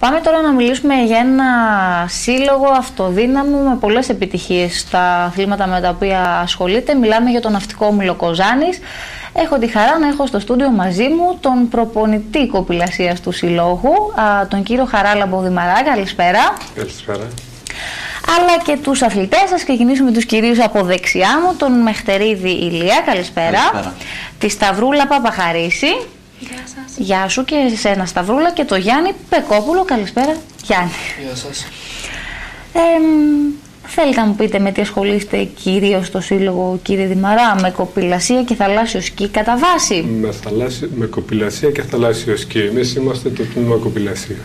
Πάμε τώρα να μιλήσουμε για ένα σύλλογο αυτοδύναμο με πολλές επιτυχίες στα αθλήματα με τα οποία ασχολείται. Μιλάμε για τον Ναυτικό Όμιλο Κοζάνης. Έχω τη χαρά να έχω στο στούντιο μαζί μου τον προπονητή κοπηλασίας του συλλόγου, τον κύριο Χαράλαμπο Δημαρά. Καλησπέρα. Καλησπέρα. Αλλά και τους αθλητές σας. Ξεκινήσουμε τους κυρίους από δεξιά μου, τον Μεχτερίδη Ηλία. Καλησπέρα. Καλησπέρα. Τη Σταυρούλα Παπαχαρίση. Γεια σας. Γεια σου και εσένα Σταυρούλα, και το Γιάννη Πεκόπουλο. Καλησπέρα Γιάννη. Γεια σας. Θέλετε να μου πείτε με τι ασχολείστε κυρίως στο σύλλογο, κύριε Δημαρά? Με κοπηλασία και θαλάσσιο σκι κατά βάση? Με κοπηλασία και θαλάσσιο σκι. Εμείς είμαστε το τμήμα κοπηλασίας.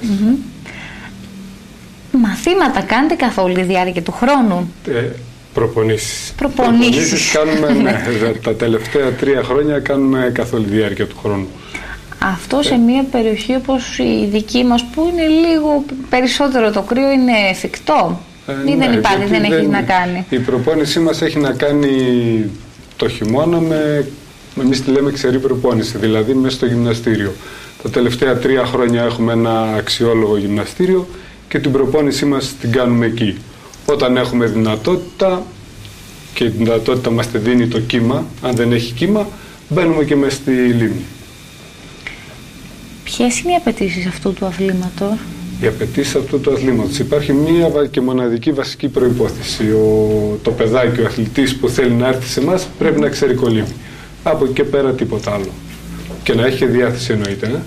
Μαθήματα κάνετε καθ' όλη τη διάρκεια του χρόνου? Προπονήσεις. Προπονήσεις κάνουμε, ναι, τα τελευταία 3 χρόνια κάνουμε καθ' όλη τη διάρκεια του χρόνου. Αυτό σε μια περιοχή όπως η δική μας, που είναι λίγο περισσότερο το κρύο, είναι εφικτό? Ή δεν υπάρχει, δεν έχει να κάνει? Η προπόνησή μας έχει να κάνει το χειμώνα εμείς τη λέμε ξερή προπόνηση, δηλαδή μέσα στο γυμναστήριο. Τα τελευταία 3 χρόνια έχουμε ένα αξιόλογο γυμναστήριο και την προπόνησή μας την κάνουμε εκεί. Όταν έχουμε δυνατότητα, και η δυνατότητα μας τη δίνει το κύμα, αν δεν έχει κύμα, μπαίνουμε και μέσα στη λίμνη. Ποιες είναι οι απαιτήσεις αυτού του αθλήματος? Οι απαιτήσεις αυτού του αθλήματος. Υπάρχει μία και μοναδική βασική προϋπόθεση. Το παιδάκι, ο αθλητής που θέλει να έρθει σε εμάς, πρέπει να ξέρει κολύμπη. Από εκεί και πέρα τίποτα άλλο. Και να έχει διάθεση, εννοείται.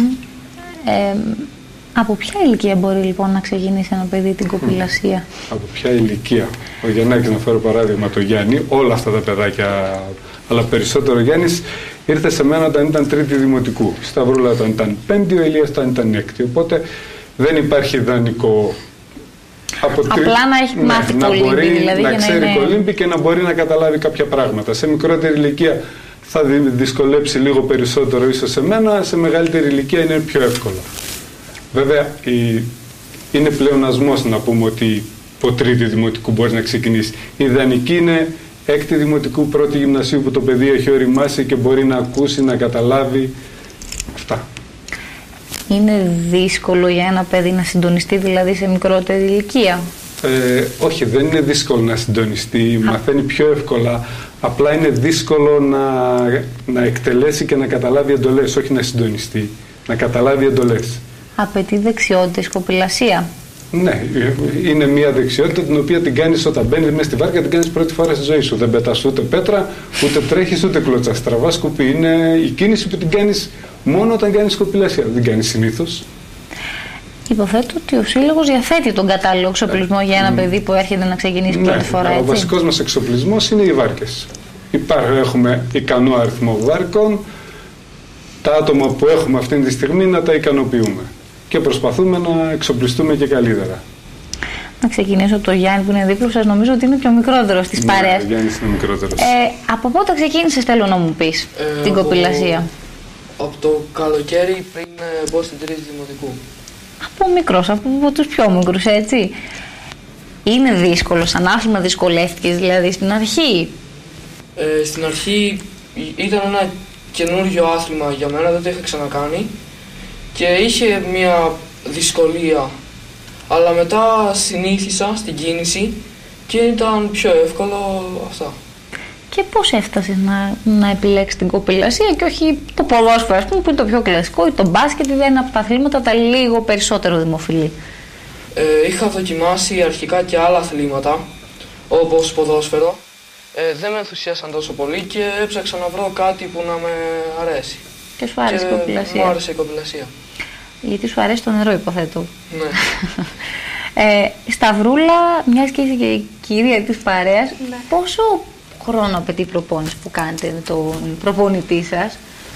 Από ποια ηλικία μπορεί λοιπόν να ξεκινήσει ένα παιδί την κοπηλασία? Από ποια ηλικία? Ο Γιαννάκης, να φέρω παράδειγμα το Γιάννη, όλα αυτά τα παιδάκια, αλλά περισσότερο ο Γιάννης ήρθε σε μένα όταν ήταν 3η δημοτικού. Η Σταυρούλα όταν ήταν 5η, ο Ηλίας όταν ήταν 6η. Οπότε δεν υπάρχει ιδανικό. Απλά να έχει μάθει κολύμπη, δηλαδή, να ξέρει κολύμπη και να μπορεί να καταλάβει κάποια πράγματα. Σε μικρότερη ηλικία θα δυσκολέψει λίγο περισσότερο ίσως σε μένα, σε μεγαλύτερη ηλικία είναι πιο εύκολο. Βέβαια, είναι πλεονασμός να πούμε ότι από 3η δημοτικού μπορεί να ξεκινήσει. Η ιδανική είναι 6η δημοτικού, 1η γυμνασίου, που το παιδί έχει οριμάσει και μπορεί να ακούσει, να καταλάβει αυτά. Είναι δύσκολο για ένα παιδί να συντονιστεί δηλαδή σε μικρότερη ηλικία? Όχι, δεν είναι δύσκολο να συντονιστεί, μαθαίνει πιο εύκολα. Απλά είναι δύσκολο να εκτελέσει και να καταλάβει εντολές, όχι να συντονιστεί, να καταλάβει εντολές. Απαιτεί δεξιότητες κοπηλασία? Ναι, είναι μια δεξιότητα την οποία την κάνεις όταν μπαίνεις μέσα στη βάρκα, την κάνεις πρώτη φορά στη ζωή σου. Δεν πετάς ούτε πέτρα, ούτε τρέχεις, ούτε κλωτσάς. Στραβά σκουπί. Είναι η κίνηση που την κάνεις μόνο όταν κάνεις κοπηλασία. Δεν την κάνεις συνήθως. Υποθέτω ότι ο Σύλλογος διαθέτει τον κατάλληλο εξοπλισμό για ένα παιδί που έρχεται να ξεκινήσει πρώτη φορά, έτσι? Ο βασικός μας εξοπλισμός είναι οι βάρκες. Έχουμε ικανό αριθμό βάρκων. Τα άτομα που έχουμε αυτή τη στιγμή να τα ικανοποιούμε. Και προσπαθούμε να εξοπλιστούμε και καλύτερα. Να ξεκινήσω από το Γιάννη που είναι δίπλα σας. Νομίζω ότι είναι πιο μικρότερος της παρέας. Ο Γιάννης είναι μικρότερος. Από πότε ξεκίνησες, θέλω να μου πεις, την κοπηλασία? Από το καλοκαίρι, πριν μπω στην 3η δημοτικού. Από μικρός, από τους πιο μικρούς, έτσι? Είναι δύσκολο σαν άθλημα? Δυσκολεύτηκες δηλαδή στην αρχή? Στην αρχή ήταν ένα καινούριο άθλημα για μένα, δεν το είχα ξανακάνει και είχε μια δυσκολία, αλλά μετά συνήθισα στην κίνηση και ήταν πιο εύκολο αυτά. Και πώς έφτασες να επιλέξεις την κοπηλασία και όχι το ποδόσφαιρο, ας πούμε, που είναι το πιο κλασικό, ή το μπάσκετ, ή είναι από τα αθλήματα τα λίγο περισσότερο δημοφιλή? Είχα δοκιμάσει αρχικά και άλλα αθλήματα, όπως ποδόσφαιρο. Δεν με ενθουσίασαν τόσο πολύ και έψαξα να βρω κάτι που να με αρέσει. Και σου άρεσε η κοπηλασία? Μου άρεσε η κοπηλασία. Γιατί σου αρέσει το νερό, υποθέτω. Ναι. Σταυρούλα, μιας και είσαι και η κυρία της παρέας, ναι, πόσο χρόνο απαιτεί η προπόνηση που κάνετε με τον προπονητή σας?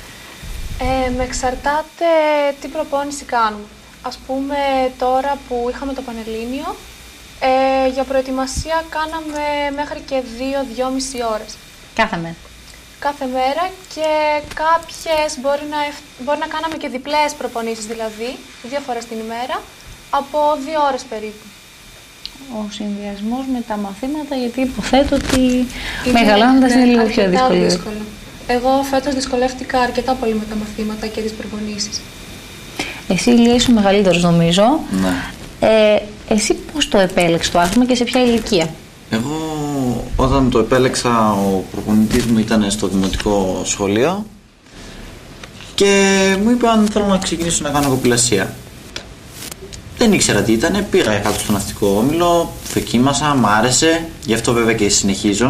Με εξαρτάται τι προπόνηση κάνουμε. Ας πούμε τώρα που είχαμε το Πανελλήνιο, για προετοιμασία κάναμε μέχρι και 2-2,5 ώρες. Κάθε μέρα? Κάθε μέρα, και κάποιες μπορεί να κάναμε και διπλές προπονήσεις, δηλαδή 2 φορές την ημέρα, από 2 ώρες περίπου. Ο συνδυασμός με τα μαθήματα, γιατί υποθέτω ότι μεγαλώνοντας είναι λίγο πιο δύσκολο. Εγώ φέτος δυσκολεύτηκα αρκετά πολύ με τα μαθήματα και τις προπονήσεις. Εσύ, Ηλία, είσαι μεγαλύτερος νομίζω. Ναι. Εσύ πώς το επέλεξες το άθλημα και σε ποια ηλικία? Εγώ όταν το επέλεξα, ο προπονητής μου ήταν στο δημοτικό σχολείο και μου είπε αν θέλω να ξεκινήσω να κάνω κοπηλασία. Δεν ήξερα τι ήταν, πήγα κάτω στο ναυτικό όμιλο, δοκίμασα, μ' άρεσε, γι' αυτό βέβαια και συνεχίζω.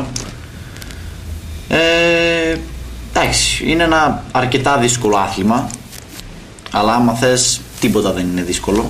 Εντάξει, είναι ένα αρκετά δύσκολο άθλημα, αλλά άμα θες τίποτα δεν είναι δύσκολο.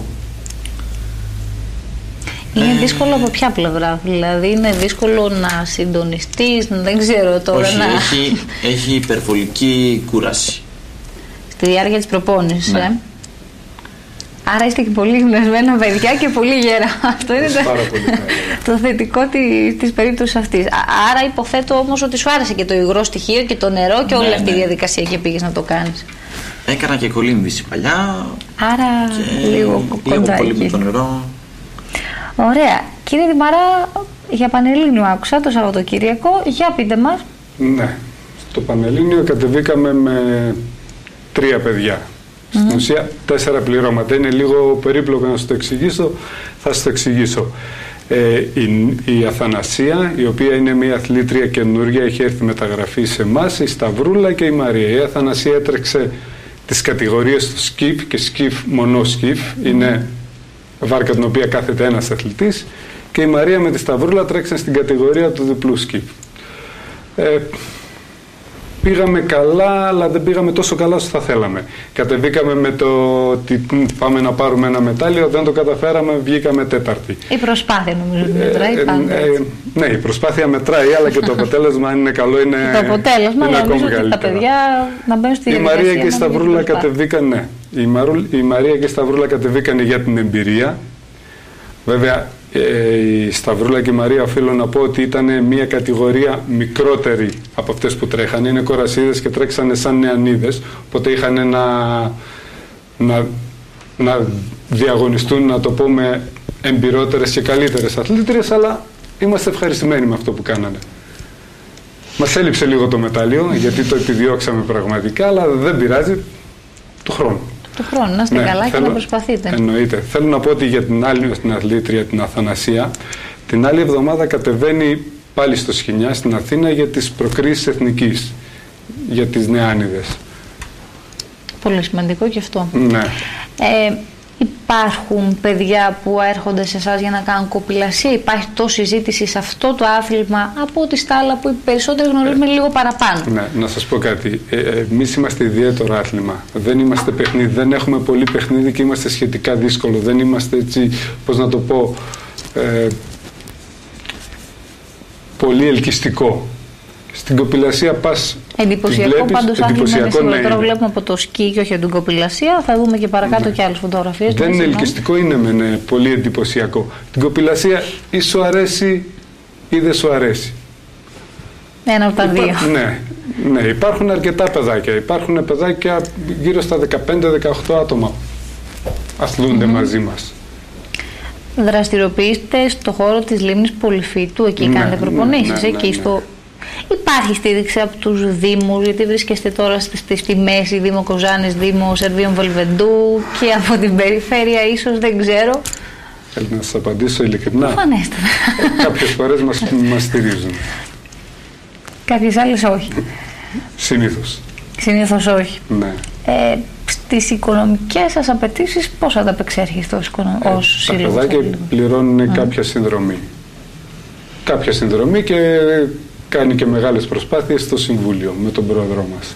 Είναι δύσκολο από ποια πλευρά? Δηλαδή είναι δύσκολο να συντονιστείς, δεν ξέρω τώρα. Όχι, έχει υπερβολική κούραση στη διάρκεια της προπόνησης. Ναι. Άρα είστε και πολύ γνωσμένα παιδιά και πολύ γέρα. Αυτό είναι το θετικό της περίπτωσης αυτής. Άρα υποθέτω όμως ότι σου άρεσε και το υγρό στοιχείο και το νερό και όλη αυτή η διαδικασία και πήγες να το κάνεις. Έκανα και κολύμβηση παλιά. Άρα λίγο κοντά πολύ με το νερό. Ωραία. Κύριε Δημαρά, για Πανελλήνιο άκουσα το Σαββατοκύριακο. Για πείτε μας. Ναι. Στο Πανελλήνιο κατεβήκαμε με 3 παιδιά. Στην ουσία 4 πληρώματα. Είναι λίγο περίπλοκο να σας το εξηγήσω. Θα σας το εξηγήσω. Η Αθανασία, η οποία είναι μια αθλήτρια καινούργια, έχει έρθει μεταγραφή σε εμάς, η Σταυρούλα και η Μαρία. Η Αθανασία έτρεξε τις κατηγορίες του σκιφ και σκιφ μονό σκιφ. Είναι βάρκα την οποία κάθεται ένας αθλητής, και η Μαρία με τη Σταυρούλα τρέξαν στην κατηγορία του διπλού σκιφ. Πήγαμε καλά, αλλά δεν πήγαμε τόσο καλά όσο θα θέλαμε. Κατεβήκαμε με το ότι πάμε να πάρουμε ένα μετάλλιο, δεν το καταφέραμε, βγήκαμε 4η. Η προσπάθεια νομίζω μετράει πάντα. Ναι, η προσπάθεια μετράει, αλλά και το αποτέλεσμα αν είναι καλό είναι, το αποτέλεσμα, είναι ακόμη καλύτερο. Τα παιδιά να μπαίνουν στη διαδικασία. Η Μαρία και η Σταυρούλα κατεβήκαν, ναι. Η Μαρία και η Σταυρούλα κατεβήκαν για την εμπειρία. Βέβαια, η Σταυρούλα και η Μαρία οφείλω να πω ότι ήταν μια κατηγορία μικρότερη από αυτές που τρέχανε. Είναι κορασίδες και τρέξανε σαν νεανίδες, οπότε είχαν να διαγωνιστούν, να το πούμε, εμπειρότερες και καλύτερες αθλήτριες, αλλά είμαστε ευχαριστημένοι με αυτό που κάνανε. Μας έλειψε λίγο το μετάλλιο, γιατί το επιδιώξαμε πραγματικά, αλλά δεν πειράζει, του χρόνου. Του χρόνου, να είστε καλά και να προσπαθείτε. Εννοείται. Θέλω να πω ότι για την άλλη την αθλήτρια, την Αθανασία, την άλλη εβδομάδα κατεβαίνει πάλι στο Σχοινιά, στην Αθήνα, για τις προκρίσεις εθνικής, για τις νεάνιδες. Πολύ σημαντικό και αυτό. Ναι. Υπάρχουν παιδιά που έρχονται σε εσάς για να κάνουν κοπηλασία? Υπάρχει τόση συζήτηση σε αυτό το άθλημα από ό,τι στα άλλα που οι περισσότεροι γνωρίζουμε λίγο παραπάνω? Ναι, να σας πω κάτι. Εμείς είμαστε ιδιαίτερο άθλημα. Δεν είμαστε παιχνίδι, δεν έχουμε πολύ παιχνίδι και είμαστε σχετικά δύσκολο. Δεν είμαστε έτσι, πώς να το πω, πολύ ελκυστικό. Στην κοπηλασία πας. Εντυπωσιακό πάντως άθλημα είναι σίγουρα. Τώρα βλέπουμε από το σκι και όχι από την κοπηλασία. Θα δούμε και παρακάτω και άλλες φωτογραφίες. Δεν είναι ελκυστικό, είναι πολύ εντυπωσιακό. Την κοπηλασία ή σου αρέσει ή δεν σου αρέσει. Ένα από τα δύο. Ναι, υπάρχουν αρκετά παιδάκια. Υπάρχουν παιδάκια γύρω στα 15-18 άτομα αθλούνται μαζί μας. Δραστηριοποιείστε στο χώρο της λίμνης Πολυφύτου, εκεί κάνετε προπονήσεις. Εκεί στο... Υπάρχει στήριξη από τους Δήμους, γιατί βρίσκεστε τώρα στη μέση, Δήμο Κοζάνης, Δήμο Σερβίων Βελβεντού, και από την περιφέρεια ίσως, δεν ξέρω. Θέλετε να σας απαντήσω ειλικρινά? Προφανέστατα. Κάποιες φορές μας στηρίζουν. Κάποιες άλλες όχι. Συνήθως. Συνήθως όχι. Ναι. Στις οικονομικές σας απαιτήσεις πώς θα τα απεξέρχεστε ως σύλλογος? Τα παιδάκια πληρώνουν κάποια συνδρομή. Κάποια συνδρομή και κάνει και μεγάλες προσπάθειες στο Συμβούλιο με τον πρόεδρό μας.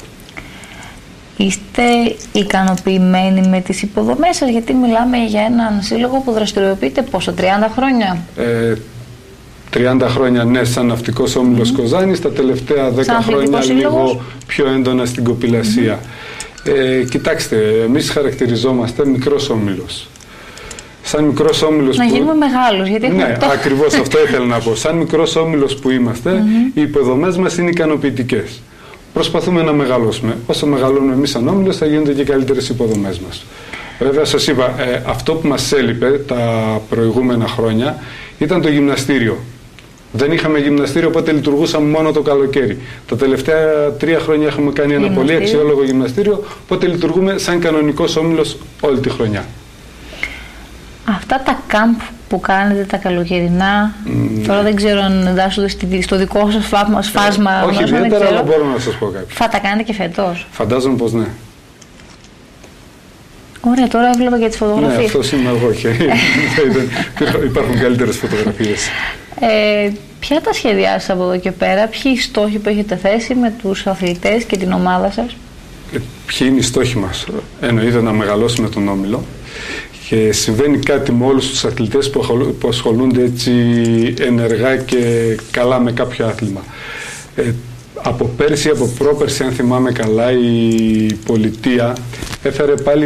Είστε ικανοποιημένοι με τις υποδομές σας? Γιατί μιλάμε για έναν σύλλογο που δραστηριοποιείται πόσο, 30 χρόνια? 30 χρόνια ναι, σαν ναυτικός όμιλος Κοζάνης, τα τελευταία 10 χρόνια λίγο πιο έντονα στην κοπηλασία. Κοιτάξτε, εμείς χαρακτηριζόμαστε μικρός όμιλος. Σαν μικρός όμιλος να γίνουμε μεγάλους, γιατί ναι, ακριβώς αυτό ήθελα να πω. Σαν μικρός όμιλος που είμαστε, οι υποδομές μας είναι ικανοποιητικές. Προσπαθούμε να μεγαλώσουμε. Όσο μεγαλώνουμε εμείς σαν όμιλος, θα γίνονται και καλύτερες υποδομές μας. Βέβαια, σας είπα, αυτό που μας έλειπε τα προηγούμενα χρόνια ήταν το γυμναστήριο. Δεν είχαμε γυμναστήριο, οπότε λειτουργούσαμε μόνο το καλοκαίρι. Τα τελευταία 3 χρόνια έχουμε κάνει ένα πολύ αξιόλογο γυμναστήριο, οπότε λειτουργούμε σαν κανονικός όμιλος όλη τη χρονιά. Αυτά τα κάμπ που κάνετε τα καλοκαιρινά, τώρα δεν ξέρω αν εντάσσονται στο δικό σας φάσμα. Όχι ιδιαίτερα, αλλά μπορώ να σας πω κάτι. Θα τα κάνετε και φέτος? Φαντάζομαι πως ναι. Ωραία, τώρα έβλεπα για τις φωτογραφίες. Ναι, αυτός είμαι εγώ και υπάρχουν καλύτερες φωτογραφίες. Ποια τα σχεδιάσεις από εδώ και πέρα, ποιοι στόχοι που έχετε θέσει με τους αθλητές και την ομάδα σας? Ποιοι είναι οι στόχοι μας? Εννοείται να μεγαλώσουμε τον όμιλο. Και συμβαίνει κάτι με όλους τους αθλητές που ασχολούνται έτσι ενεργά και καλά με κάποιο άθλημα. Από πέρσι, από πρόπερσι, αν θυμάμαι καλά, η πολιτεία έφερε πάλι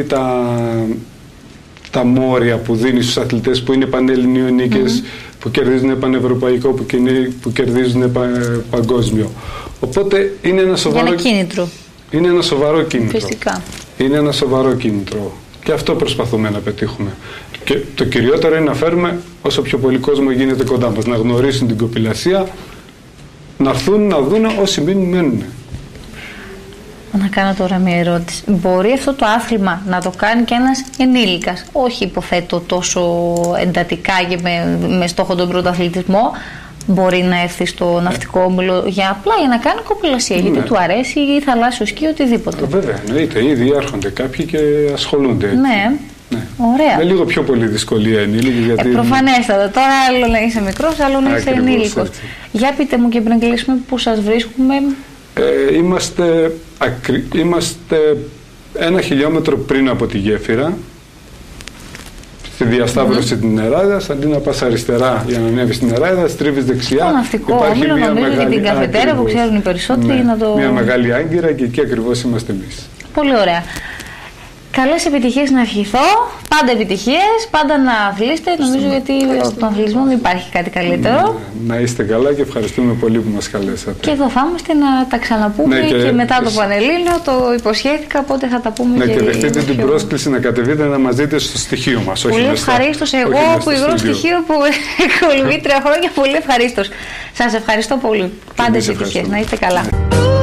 τα μόρια που δίνει στους αθλητές που είναι πανελληνίου νίκες, που κερδίζουν πανευρωπαϊκό, που κερδίζουν παγκόσμιο. Οπότε είναι ένα σοβαρό... Για ένα κίνητρο. Είναι ένα σοβαρό κίνητρο. Φυσικά. Είναι ένα σοβαρό κίνητρο. Και αυτό προσπαθούμε να πετύχουμε. Και το κυριότερο είναι να φέρουμε όσο πιο πολύ κόσμο γίνεται κοντά μας, να γνωρίσουν την κοπηλασία, να έρθουν να δουν όσοι μένουν. Να κάνω τώρα μια ερώτηση. Μπορεί αυτό το άθλημα να το κάνει και ένας ενήλικας, όχι υποθέτω τόσο εντατικά και με στόχο τον πρωταθλητισμό, μπορεί να έρθει στο ναυτικό όμιλο για να κάνει κοπηλασία, γιατί του αρέσει ή θαλάσσιο σκι, οτιδήποτε. Βέβαια, εννοείται. Ήδη έρχονται κάποιοι και ασχολούνται έτσι. Ναι. Ωραία. Με λίγο πιο πολύ δυσκολία ενήλικοι. Γιατί... προφανέστατα. Τώρα άλλο να είσαι μικρός, άλλο να είσαι ενήλικος. Για πείτε μου και πριν κλείσουμε που σας βρίσκουμε. Είμαστε 1 χιλιόμετρο πριν από τη γέφυρα, στη διασταύρωση την Νεράιδας. Αντί να πας αριστερά για να ανέβεις στην Νεράιδα, στρίβεις δεξιά. Το ναυτικό όμιλο, νομίζω, για την καφετέρα που ξέρουν οι περισσότεροι. Μια μεγάλη άγκυρα και εκεί ακριβώς είμαστε εμείς. Πολύ ωραία. Καλές επιτυχίες να ευχηθώ, πάντα επιτυχίες, πάντα να αθλείστε, νομίζω, γιατί στον αθλητισμό δεν υπάρχει κάτι καλύτερο. Να είστε καλά και ευχαριστούμε πολύ που μας καλέσατε. Και εδώ θα είμαστε να τα ξαναπούμε και μετά το Πανελλήνιο, το υποσχέθηκα, οπότε θα τα πούμε και δεχτείτε την πρόσκληση να κατεβείτε να μας δείτε στο στοιχείο μας. Πολύ ευχαρίστως, εγώ που ηγρό στοιχείο που έχω λυμεί 3 χρόνια, πολύ ευχαρίστως. Σας ευχαριστώ πολύ. Πάντα επιτυχίες, να είστε καλά.